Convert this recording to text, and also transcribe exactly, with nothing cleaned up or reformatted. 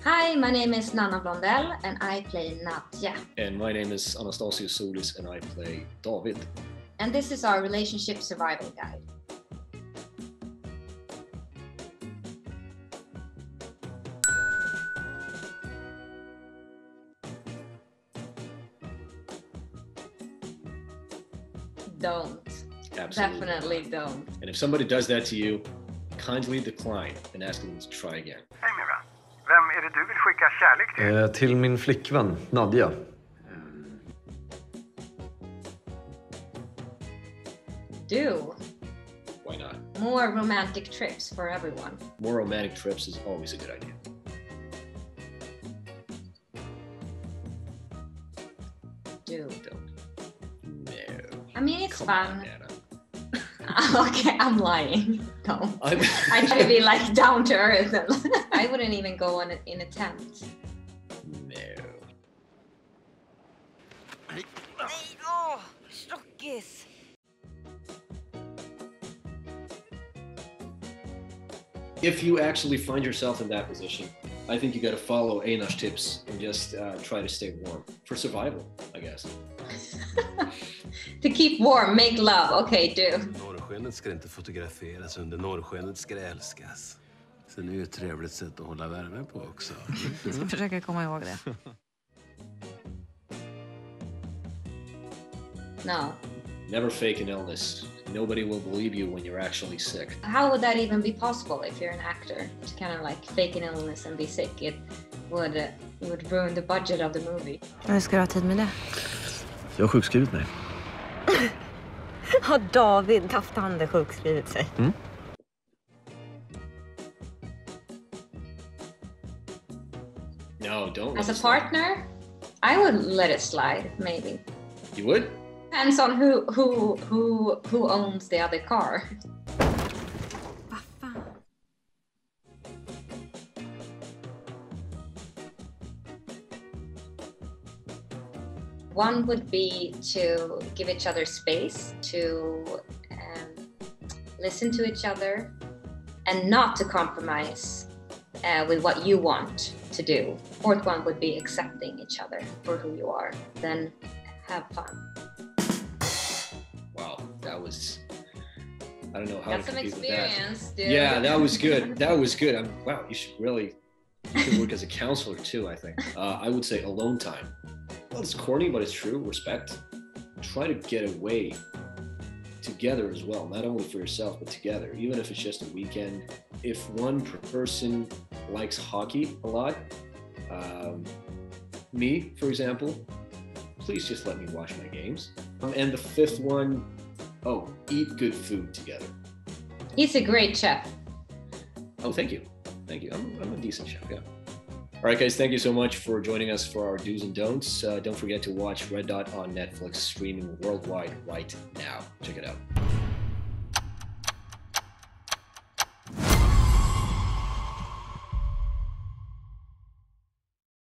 Hi, my name is Nanna Blondell and I play Nadja. And my name is Soulis and I play David. And this is our relationship survival guide. Don't. Absolutely. Definitely don't. And if somebody does that to you, kindly decline and ask them to try again. Hej Mira. Vem är det du vill skicka kärlek till? Eh, till min flickvän, Nadja. Do. Why not? More romantic trips for everyone. More romantic trips is always a good idea. Do. Don't. No. I mean, it's Come fun. on, Nanna. Okay, I'm lying. No. I'm... I try to be like down to earth. And I wouldn't even go on in a tent. No. Nej, åh, stockis. If you actually find yourself in that position, I think you got to follow Einar's tips and just uh, try to stay warm for survival, I guess. To keep warm, make love. Okay, do. Norrskenet ska inte fotograferas, under norrskenet ska det älskas. Sen är det ju ett trevligt sätt att hålla värme på också. Jag ska försöka komma ihåg det. No. Never fake an illness. Nobody will believe you when you're actually sick. How would that even be possible if you're an actor? To kind of like fake an illness and be sick? It would, uh, it would ruin the budget of the movie. Hur ska du ha tid med det? Jag har sjukskrivit mig. Har David haft han sjukskrivit sig? Mm. No, don't. As a partner, I would let it slide, maybe. You would? Depends on who who who who owns the other car. Vad fan? One would be to give each other space, to um, listen to each other, and not to compromise uh, with what you want to do. Fourth one would be accepting each other for who you are. Then have fun. Wow, that was... I don't know how Got to some compete with experience, that. dude. Yeah, that was good. That was good. I'm, wow, you should really you should work as a counselor too, I think. Uh, I would say alone time. Well, it's corny, but it's true. Respect. Try to get away together as well, not only for yourself, but together, even if it's just a weekend. If one person likes hockey a lot, um, me, for example, please just let me watch my games. Um, and the fifth one, oh, eat good food together. He's a great chef. Oh, thank you. Thank you. I'm, I'm a decent chef, yeah. All right, guys, thank you so much for joining us for our do's and don'ts. Uh, don't forget to watch Red Dot on Netflix, streaming worldwide right now. Check it out.